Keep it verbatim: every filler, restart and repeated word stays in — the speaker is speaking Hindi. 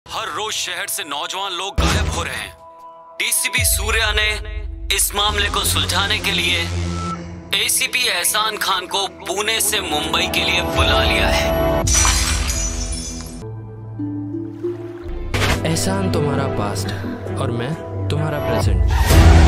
हर रोज शहर से नौजवान लोग गायब हो रहे हैं। डीसीपी सूर्या ने इस मामले को सुलझाने के लिए एसीपी एहसान खान को पुणे से मुंबई के लिए बुला लिया है। एहसान तुम्हारा पास्ट और मैं तुम्हारा प्रेजेंट।